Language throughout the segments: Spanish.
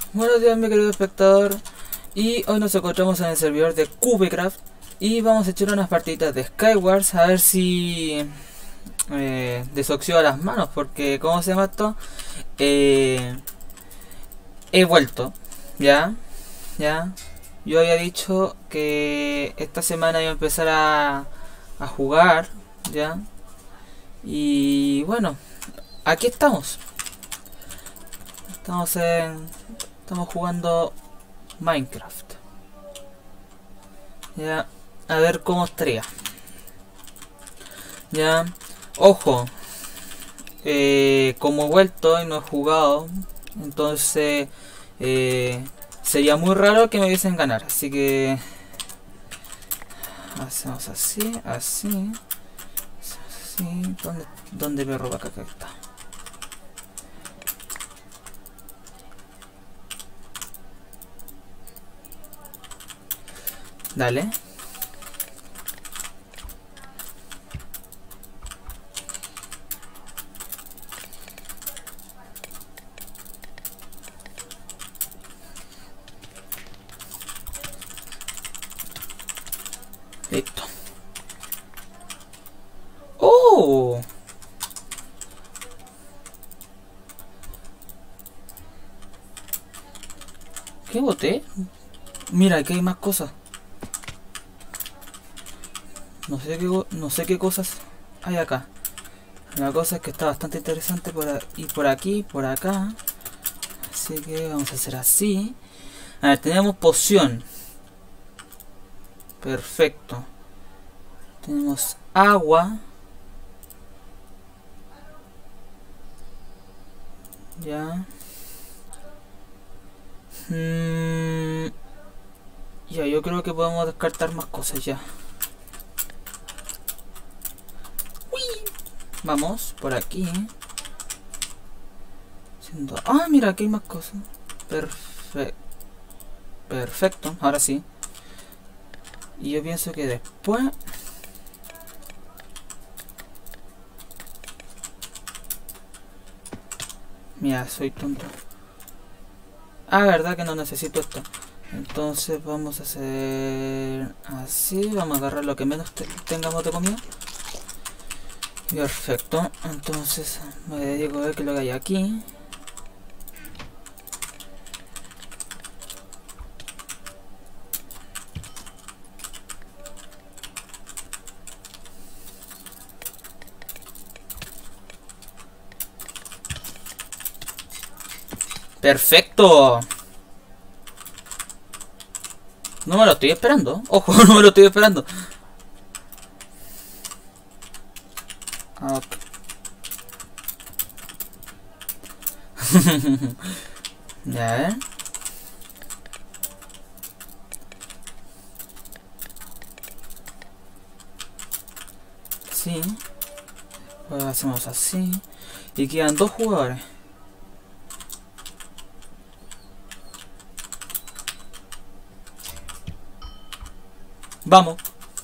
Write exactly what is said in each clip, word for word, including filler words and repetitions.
Buenos días, mi querido espectador. Y hoy nos encontramos en el servidor de Cubecraft. Y vamos a echar unas partiditas de Skywars. A ver si eh, desoxido las manos. Porque, ¿cómo se llama esto? Eh, he vuelto. Ya. Ya. Yo había dicho que esta semana iba a empezar a, a jugar. Ya. Y bueno. Aquí estamos. Estamos en... Estamos jugando Minecraft. Ya, a ver cómo estaría. Ya, ojo. Eh, como he vuelto y no he jugado, entonces eh, sería muy raro que me hubiesen ganar. Así que hacemos así, así, así. ¿Dónde, dónde me roba acá? Acá está. Dale. Listo. ¡Oh! ¿Qué boté? Mira, aquí hay más cosas. No sé qué, no sé qué cosas hay acá. La cosa es que está bastante interesante por y por aquí, por acá. Así que vamos a hacer así. A ver, tenemos poción. Perfecto. Tenemos agua. Ya. Mm, ya, yo creo que podemos descartar más cosas ya. Vamos por aquí. Ah, mira, aquí hay más cosas. Perfecto. Perfecto, ahora sí. Y yo pienso que después... Mira, soy tonto. Ah, verdad que no necesito esto. Entonces vamos a hacer así. Vamos a agarrar lo que menos te tengamos de comida. Perfecto, entonces me dedico a ver qué es lo que hay aquí. Perfecto. No me lo estoy esperando. Ojo, no me lo estoy esperando. Okay. Ya, ¿eh? Sí. Pues hacemos así. Y quedan dos jugadores. Vamos.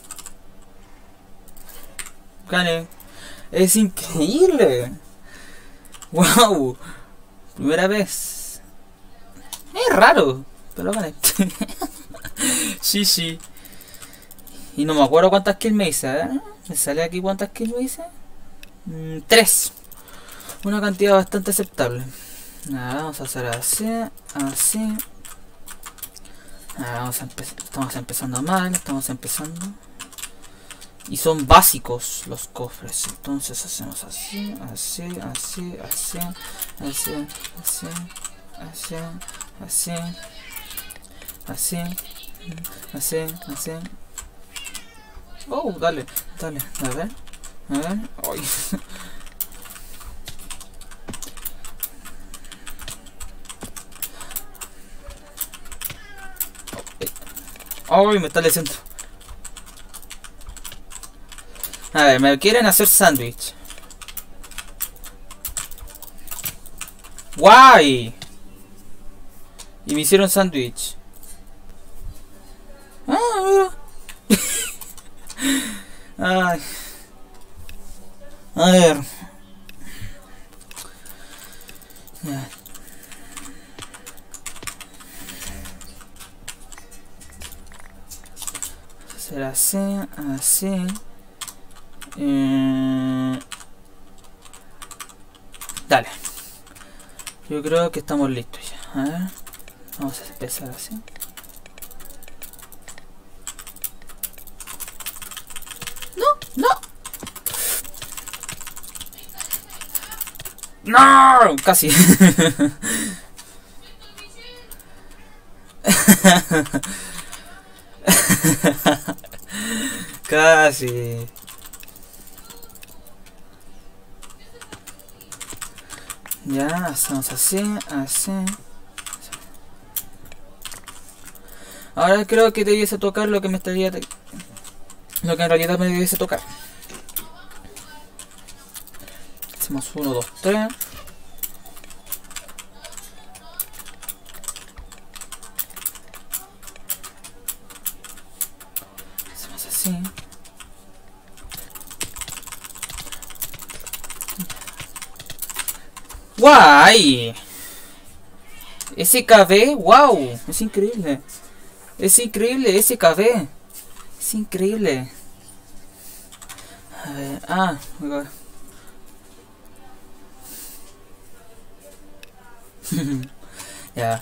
Gané. Es increíble. Wow. Primera vez. Es raro. Pero gané. Sí, sí. Y no me acuerdo cuántas kills me hice, ¿eh? ¿Me sale aquí cuántas kills me hice? Mm, tres. Una cantidad bastante aceptable. Nada, vamos a hacer así, así. Nada, vamos a estamos empezando mal, estamos empezando. Y son básicos los cofres. Entonces hacemos así, así, así, así, así, así, así, así, así, así, así. Oh, dale, dale, a ver, a ver. Ay. Ay, me está leyendo. A ver, me quieren hacer sándwich. Guay. Y me hicieron sándwich. Ah, mira. Ay. A ver. Ya. hacer así, así. Eh... Dale. Yo creo que estamos listos ya. A ver. Vamos a empezar así. No, no. No, casi. Casi. Ya, hacemos así, así. Ahora creo que debiese tocar lo que me estaría... Lo que en realidad me debiese tocar. Hacemos uno, dos, tres. Hacemos así. ¡Guay! S K B, wow, es increíble. Es increíble, S K B. Es increíble. A ver, ah, ya.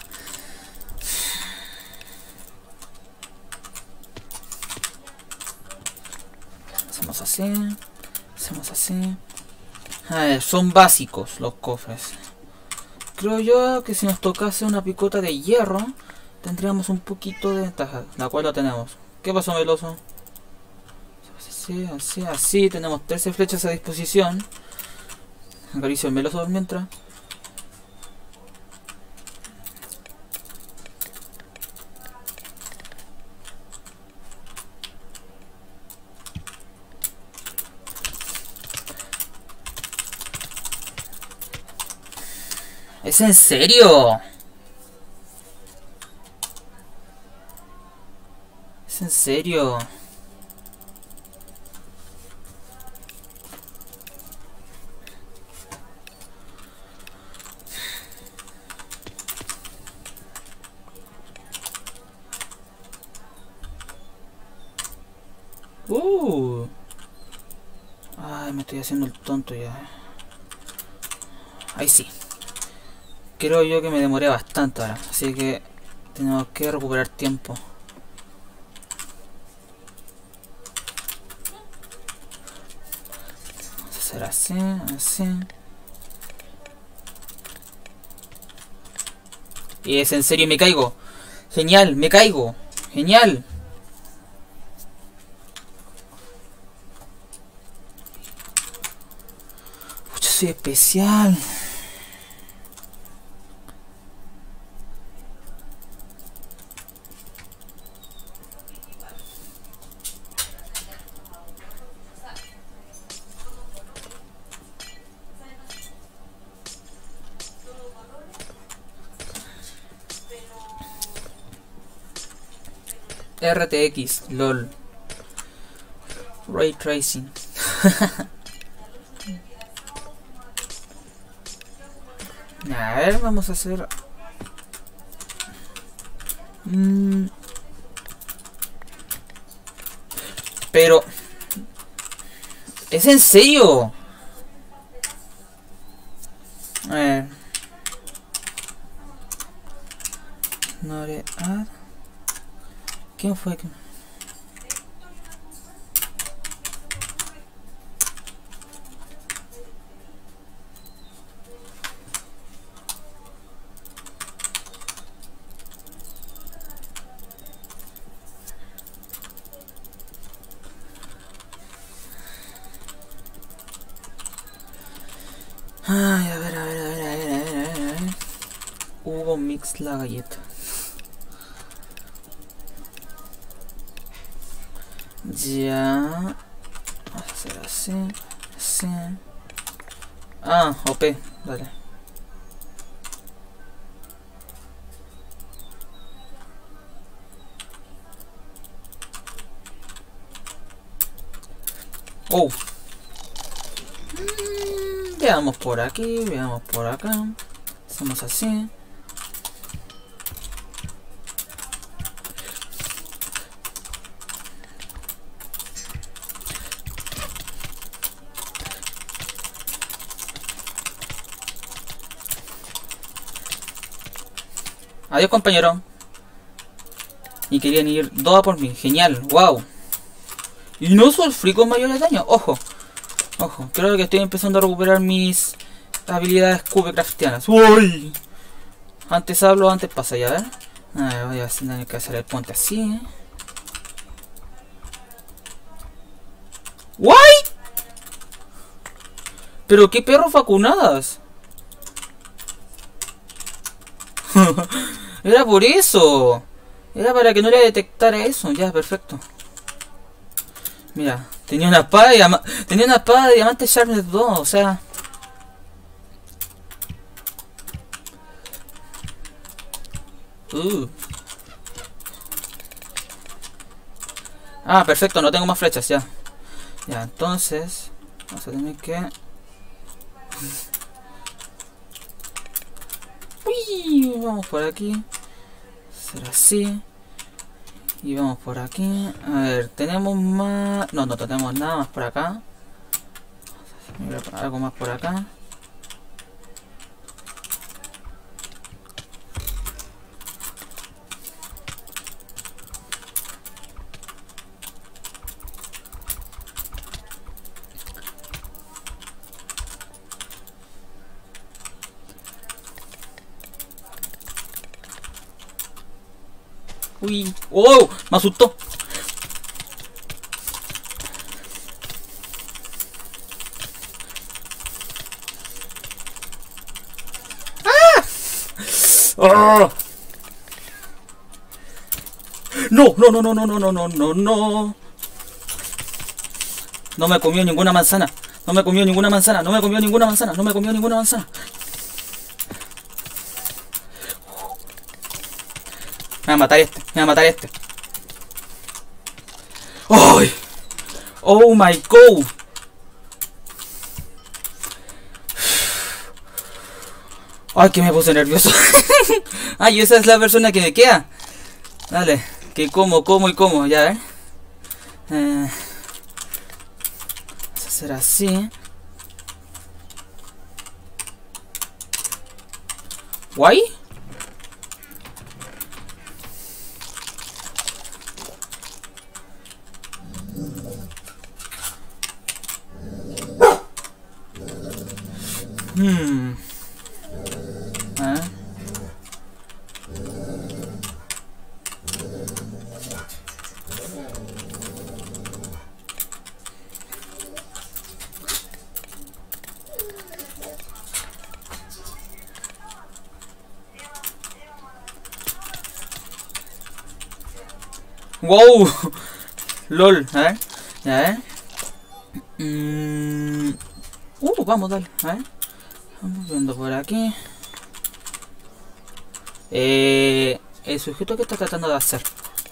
Hacemos así. Hacemos así. A ver, son básicos los cofres. Creo yo que si nos tocase una picota de hierro, tendríamos un poquito de ventaja, la cual la tenemos. ¿Qué pasó, Meloso? Así, así, así. Tenemos trece flechas a disposición. Acaricio el Meloso mientras. ¿Es en serio? ¿Es en serio? Uh. Ay, me estoy haciendo el tonto ya. Ahí sí. Creo yo que me demoré bastante ahora, así que tenemos que recuperar tiempo. Vamos a hacer así, así. Y es en serio, me caigo. Genial, me caigo. Genial. Pucha, soy especial. R T X, lol. Ray Tracing. A ver, vamos a hacer... Mm. Pero... ¿Es en serio? A ver... No le... Ah. ¿Quién fue que...? Ay, a ver, a ver, a ver, a ver, a ver, a ver, a ver. Hugo Mix la galleta. Ya. Vamos a hacer así, así. Ah, O P, dale. Oh. Mm, veamos por aquí, veamos por acá. Hacemos así. Adiós, compañero. Y querían ir dos a por mí. Genial, wow. Y no sufrí con mayores daños. Ojo, ojo. Creo que estoy empezando a recuperar mis habilidades cubecraftianas. ¡Uy! Antes hablo, antes pasa, ya, a ver. A ver, voy a tener que hacer el puente así. ¿eh? ¡Guay! Pero qué perros vacunadas. Era por eso. Era para que no le detectara eso. Ya, perfecto. Mira, tenía una espada de diamante. Tenía una espada de diamante Sharpness dos, o sea. Uh. Ah, perfecto, no tengo más flechas ya. Ya, entonces vamos a tener que... Uy, vamos por aquí. Será así. Y vamos por aquí. A ver, tenemos más... No, no tenemos nada más por acá. Algo más por acá. Uy, ¡oh! Me asustó. ¡Ah! ¡Oh! No, no, no, no, no, no, no, no, no, no. No me comió ninguna manzana. No me comió ninguna manzana. No me comió ninguna manzana. No me comió ninguna manzana. Me va a matar este. Me va a matar este. ¡Ay! ¡Oh my god! ¡Ay, que me puse nervioso! ¡Ay, esa es la persona que me queda! Dale, que como, como y como, ya, ¿eh? eh vamos a hacer así. ¿Guay? Hmm. ¿Eh? Wow. LOL, a ver. A ver. Mm. Uh, vamos, dale. A ver. Vamos viendo por aquí. Eh, el sujeto que está tratando de hacer.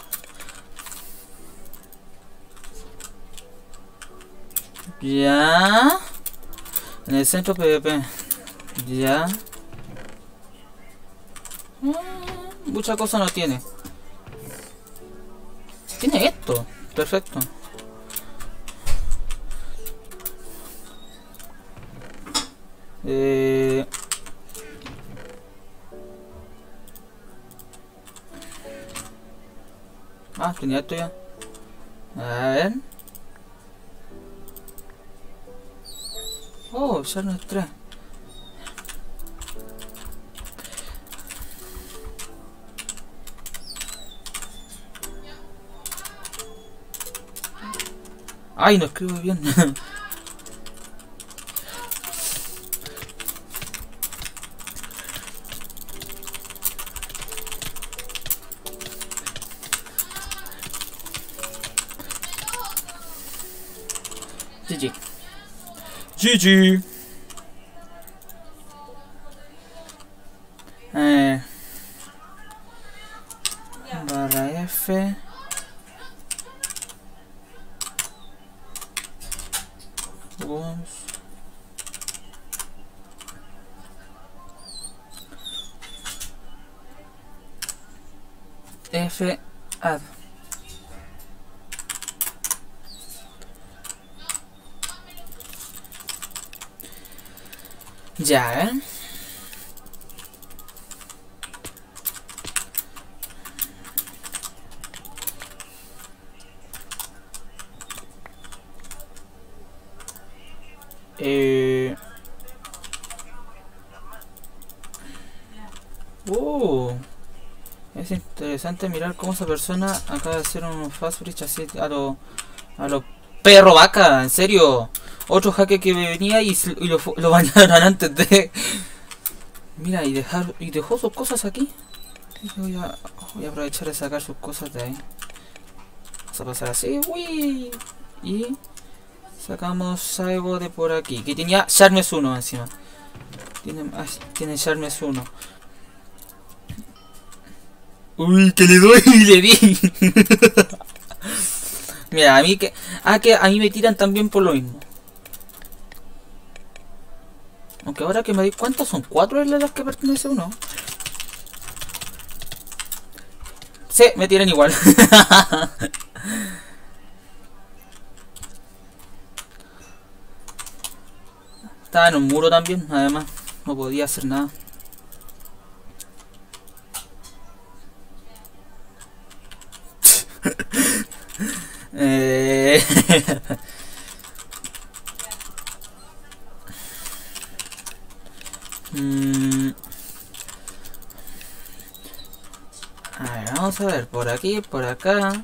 Ya. En el centro PvP. Ya. Mm, mucha cosa no tiene. Tiene esto. Perfecto. Eh... Ah, tenía esto ya. A ver. Oh, ya no es tres. Ay, no escribo bien. G G. G G. Eh, barra F. Vamos. F add. Ya, ¿eh? Eh... Uh, es interesante mirar cómo esa persona acaba de hacer un fast bridge así a lo... A lo perro vaca, en serio. Otro hacker que venía y, y lo, lo bañaron antes de... Mira, y dejar y dejó sus cosas aquí. Voy a, voy a aprovechar de sacar sus cosas de ahí. Vamos a pasar así, uy. Y sacamos algo de por aquí. Que tenía Charmes uno encima. Tiene, ah, tiene Charmes uno. Uy, que le doy y le di. Mira, a mí que. Ah, que a mí me tiran también por lo mismo. Aunque ahora que me doy cuenta son cuatro de las que pertenece uno. Sí, me tiran igual. Estaba en un muro también, además. No podía hacer nada. eh... mm. A ver, vamos a ver, por aquí, por acá.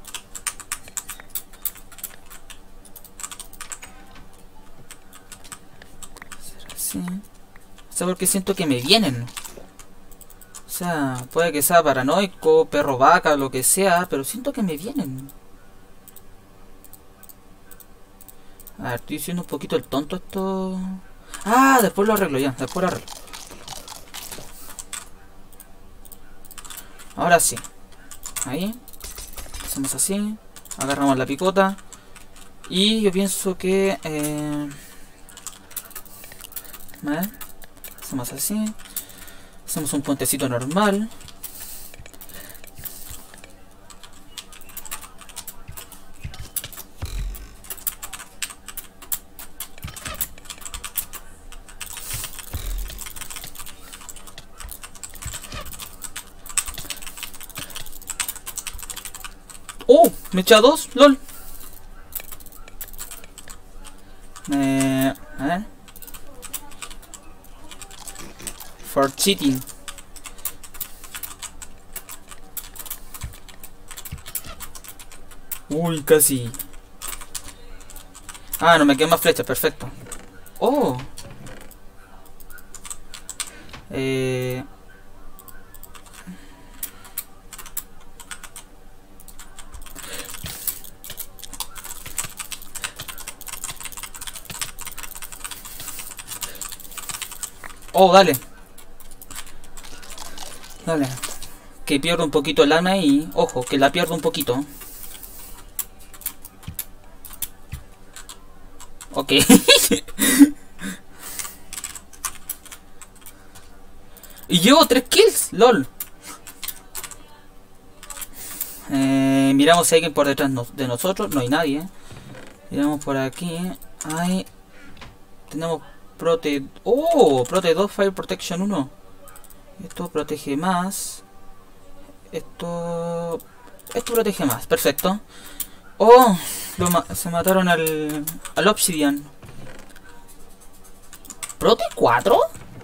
Así. O sea, porque siento que me vienen. O sea, puede que sea paranoico, perro vaca, lo que sea, pero siento que me vienen. A ver, estoy siendo un poquito el tonto esto. Ah, después lo arreglo ya, después lo arreglo. Ahora sí. Ahí. Hacemos así. Agarramos la picota. Y yo pienso que... Eh, ¿vale? Hacemos así. Hacemos un puentecito normal. ¡Oh! Me eché a dos, lol. Eh, a ver. For cheating. Uy, casi. Ah, no me quedan más flechas, perfecto. Oh. Eh... Oh, dale. Dale. Que pierdo un poquito el alma y... Ojo, que la pierdo un poquito. Ok. Y llevo tres kills, lol. Eh, miramos si hay alguien por detrás de nosotros. No hay nadie. Miramos por aquí. Hay... Tenemos... Prote... Oh, Prote dos, Fire Protection uno. Esto protege más. Esto... Esto protege más, perfecto. Oh, lo ma se mataron al... Al Obsidian. ¿Prote cuatro?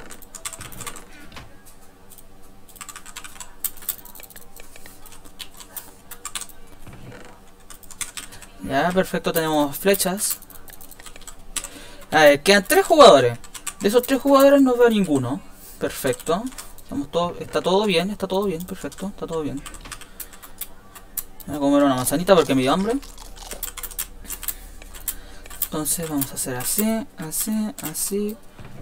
Ya, perfecto, tenemos flechas. A ver, quedan tres jugadores. De esos tres jugadores no veo ninguno. Perfecto. Estamos todo, está todo bien, está todo bien, perfecto, está todo bien. Voy a comer una manzanita porque me dio hambre. Entonces vamos a hacer así, así, así.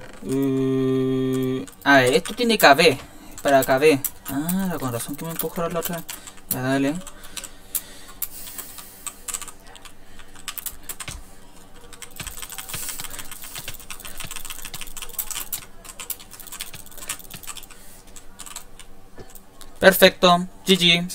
Uh, a ver, esto tiene K B. Para K B. Ah, con razón que me empujaron la otra vez. Ya, dale. Perfecto, G G.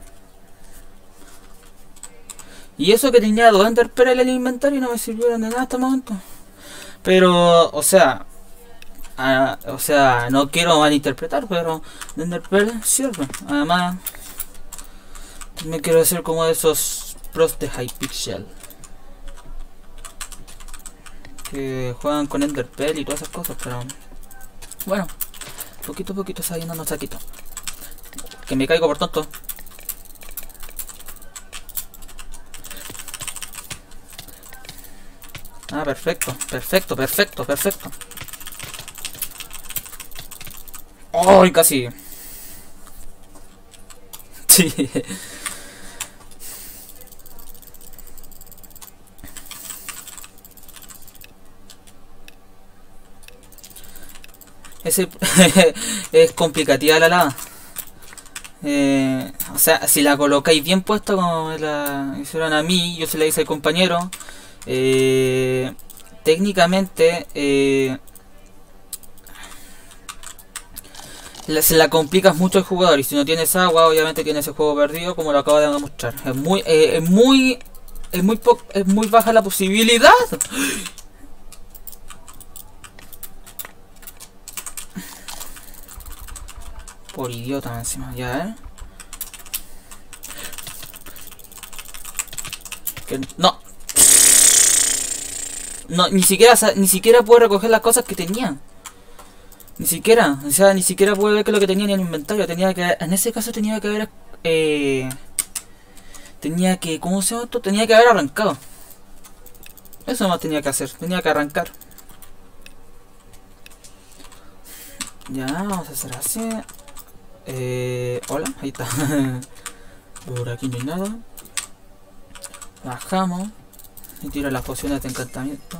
Y eso que tenía dos Ender Pearl en el inventario no me sirvieron de nada hasta el momento. Pero, o sea, a, o sea, no quiero malinterpretar, pero Ender Pearl sirve. Además, me quiero hacer como de esos pros de Hypixel. que juegan con Enderpell y todas esas cosas, pero bueno, poquito a poquito se va yendo saquito. Que me caigo por tonto. Ah, perfecto, perfecto, perfecto, perfecto. ¡Ay, casi! Sí. Ese es complicativa la lava. Eh, o sea, si la colocáis bien puesta como me la hicieron a mí, yo se la hice al compañero. Eh, técnicamente eh, la, se la complicas mucho al jugador, y si no tienes agua, obviamente tienes el juego perdido, como lo acabo de demostrar. Es muy, eh, es muy, es muy, po es muy baja la posibilidad. Por idiota encima, ya, ¿eh? Que no. No, ni siquiera, ni siquiera puedo recoger las cosas que tenía. Ni siquiera, o sea, ni siquiera puedo ver que lo que tenía en el inventario. Tenía que, en ese caso tenía que haber, eh, tenía que, ¿cómo se llama esto? Tenía que haber arrancado. Eso más tenía que hacer, tenía que arrancar. Ya, vamos a hacer así. Eh, hola, ahí está. Por aquí no hay nada. Bajamos. Y tiro las pociones de encantamiento.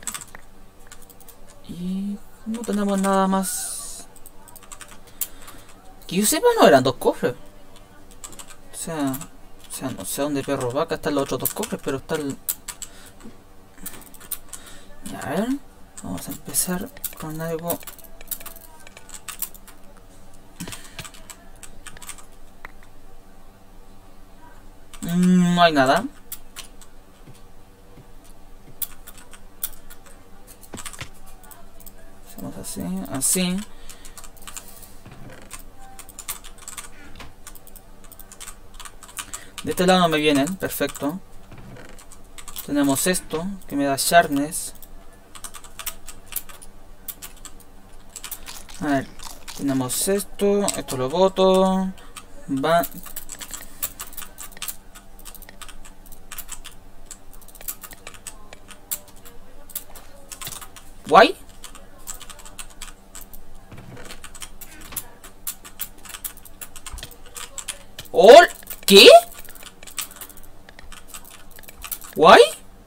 Y no tenemos nada más. Que yo sepa, no eran dos cofres. O sea, o sea, no sé dónde perro va. Acá están los otros dos cofres, pero está el... Ya, a ver. Vamos a empezar con algo. Mm, no hay nada. Hacemos así, así. De este lado no me vienen, perfecto. Tenemos esto, que me da sharpness. A ver, tenemos esto, esto lo boto. Va. ¿Guay? ¿Ol? ¿Qué? ¿Guay?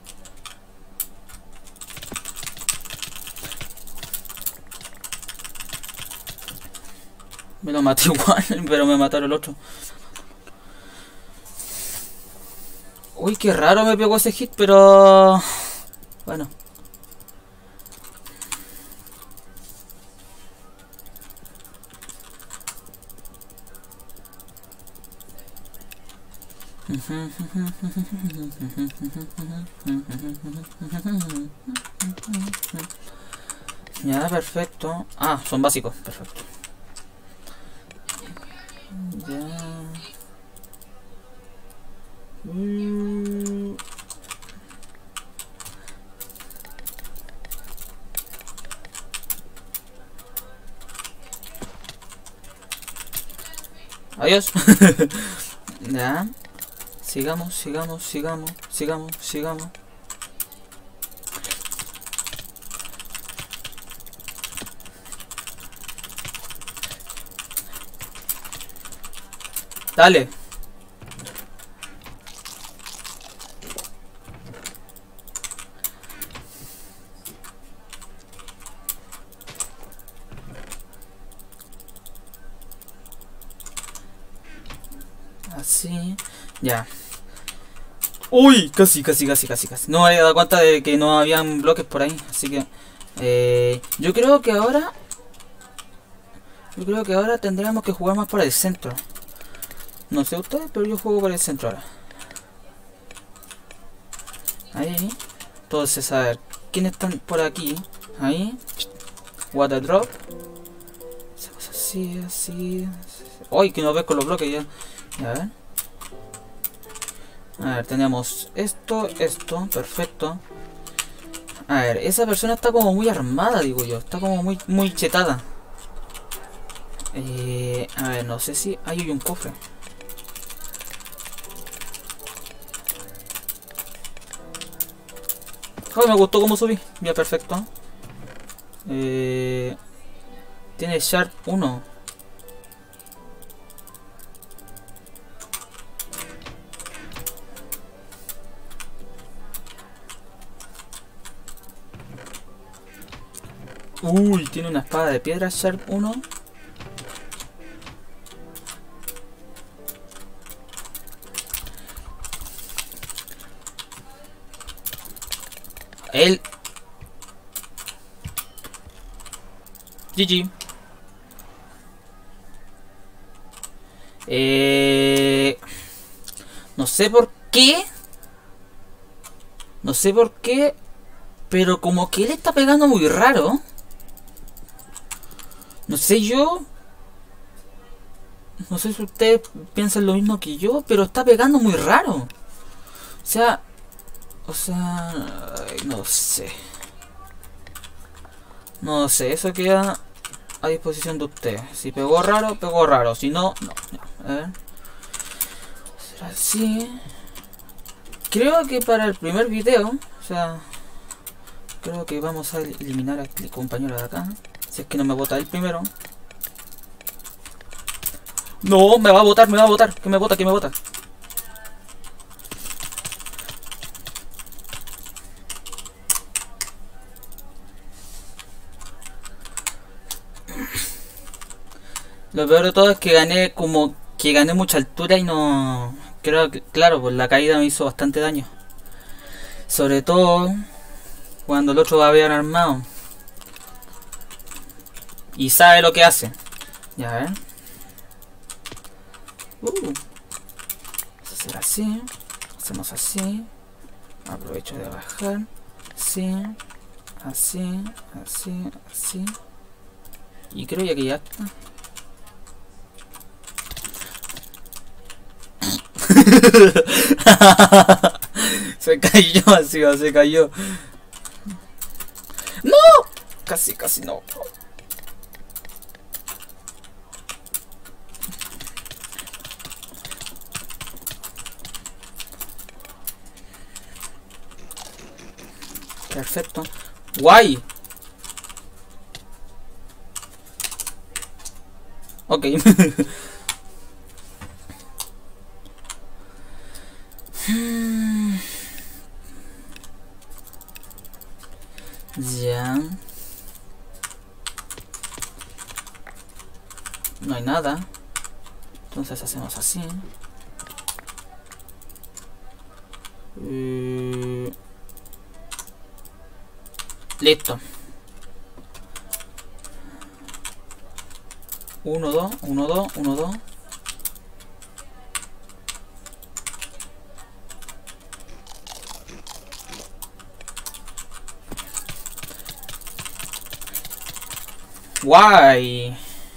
Me lo maté igual, pero me mataron el otro. Uy, qué raro me pegó ese hit, pero... Bueno. Ya, perfecto. Ah, son básicos, perfecto. Ya. Mm. Adiós. Ya. Sigamos, sigamos, sigamos, sigamos, sigamos. Dale. Así. Ya. Uy, casi, casi, casi, casi, casi. No me había dado cuenta de que no habían bloques por ahí. Así que... Eh, yo creo que ahora... Yo creo que ahora tendríamos que jugar más por el centro. No sé ustedes, pero yo juego por el centro ahora. Ahí. Entonces, a ver. ¿Quiénes están por aquí? Ahí. Water drop. Así, así. Uy, que no ves con los bloques ya. A ver. A ver, tenemos esto, esto, perfecto. A ver, esa persona está como muy armada, digo yo. Está como muy, muy chetada. Eh, a ver, no sé si... Ahí hay un cofre. Ay, me gustó cómo subí. Ya, perfecto. Eh, tiene Sharp uno. Uy, tiene una espada de piedra Sharp uno. Él. G G. Eh, no sé por qué. No sé por qué. Pero como que él está pegando muy raro. No sé yo. No sé si ustedes piensan lo mismo que yo. Pero está pegando muy raro. O sea. O sea. No sé. No sé. Eso queda a disposición de ustedes. Si pegó raro, pegó raro. Si no, no. no. A ver. Será así. Creo que para el primer video. O sea. Creo que vamos a eliminar a este compañero de acá. Si es que no me vota el primero. No, me va a votar, me va a votar. Que me vota, que me vota. Lo peor de todo es que gané como que gané mucha altura y no... Creo que, claro, pues la caída me hizo bastante daño. Sobre todo cuando el otro va bien armado. Y sabe lo que hace. Ya, a ver. Uh. Vamos a hacer así. Hacemos así. Aprovecho de bajar. Así. Así. Así. Así. Y creo ya que ya está. Se cayó así, se cayó. ¡No! Casi, casi no. Perfecto. Guay. Ok. Ya. No hay nada. Entonces hacemos así. Uh, listo. Uno, dos, uno, dos, uno, dos. Guay.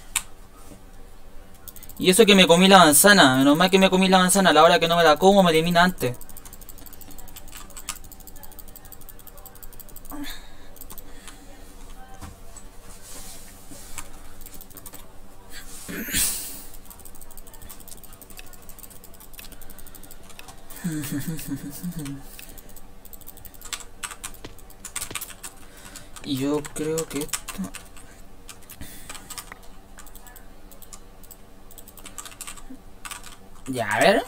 Y eso que me comí la manzana. Menos mal que me comí la manzana. A la hora que no me la como me elimina antes. Y yo creo que esto... Ya, a ver.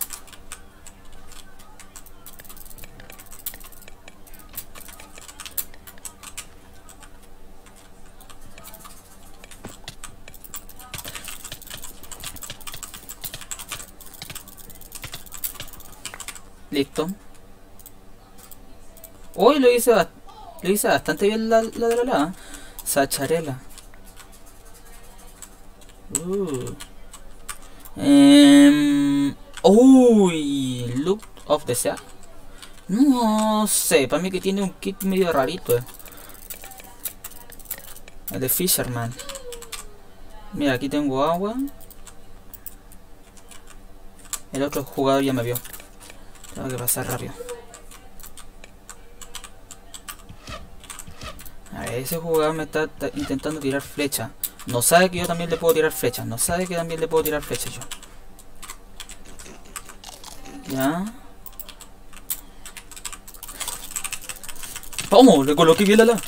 Listo. Hoy lo hice, lo hice bastante bien la, la de la lava. Sacharela. Uh. Um, uy, Look of the Sea. No sé, para mí que tiene un kit medio rarito. Eh. El de Fisherman. Mira, aquí tengo agua. El otro jugador ya me vio. Tengo que pasar rápido. ese jugador me está, está intentando tirar flecha. No sabe que yo también le puedo tirar flechas. No sabe que también le puedo tirar flechas yo. Ya. ¡Vamos! Le coloqué bien la la.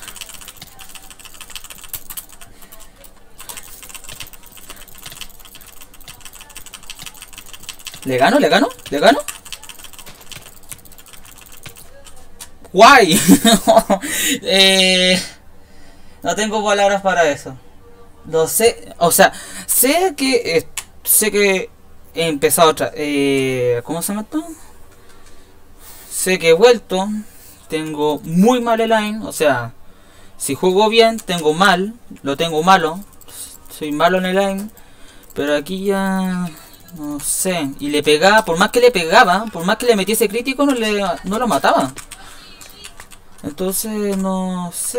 ¿Le gano? ¿Le gano? ¿Le gano? ¡Guay! eh, no tengo palabras para eso. No sé, o sea, sé que eh, sé que he empezado otra. Eh, ¿Cómo se llama esto? Sé que he vuelto. Tengo muy mal el line. O sea, si juego bien, tengo mal. Lo tengo malo. Soy malo en el line. Pero aquí ya... no sé. Y le pegaba, por más que le pegaba, por más que le metiese crítico, no, le, no lo mataba. Entonces, no sé.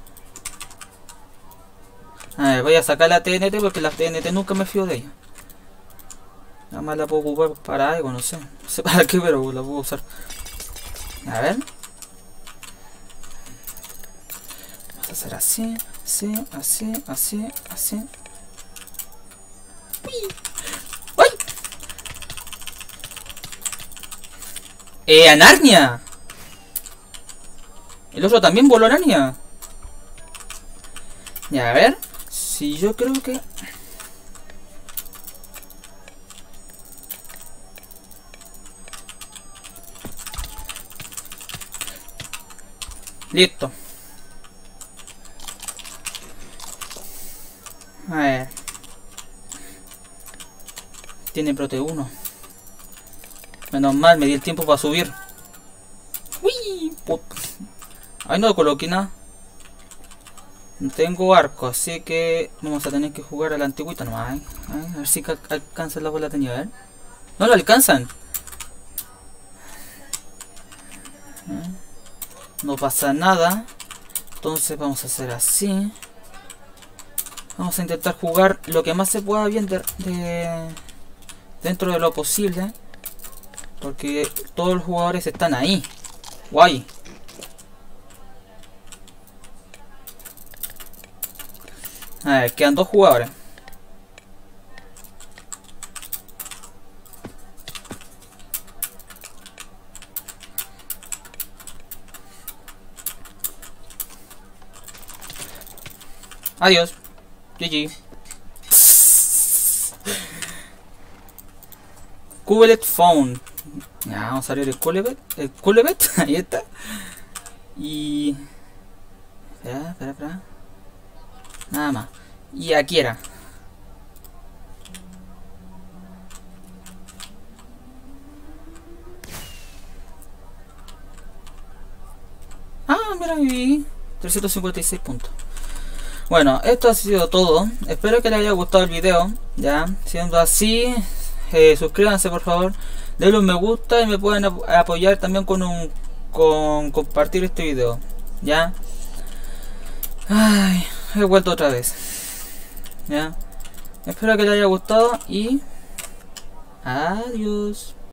A ver, voy a sacar la T N T porque la T N T nunca me fío de ella. Nada más la puedo ocupar para algo, no sé. No sé para qué, pero la puedo usar. A ver. Vamos a hacer así, así, así, así, así. ¡Uy! ¡Eh, a Narnia! El otro también voló a Narnia. Ya, a ver. Si yo creo que... listo. A ver. Tiene prote uno. Menos mal, me di el tiempo para subir. Uy, put. Ay, no coloqué nada. No tengo arco, así que vamos a tener que jugar a la antigüita nomás. ¿eh? A ver si alcanzan la bola de nivel. No lo alcanzan. No pasa nada. Entonces vamos a hacer así. Vamos a intentar jugar lo que más se pueda bien de, de, dentro de lo posible. Porque todos los jugadores están ahí. Guay. A ver, quedan dos jugadores. Adiós. G G. Cubelet Phone. Ya, vamos a abrir el Culebet. El Culebet. Ahí está. Y... espera, espera, espera. Nada más. Y aquí era. Ah, mira, viví trescientos cincuenta y seis puntos. Bueno, esto ha sido todo. Espero que les haya gustado el video. Ya, siendo así, eh, suscríbanse por favor. Denle un me gusta y me pueden ap apoyar también con un con compartir este video. Ya. Ay, he vuelto otra vez. Ya. Espero que les haya gustado y adiós.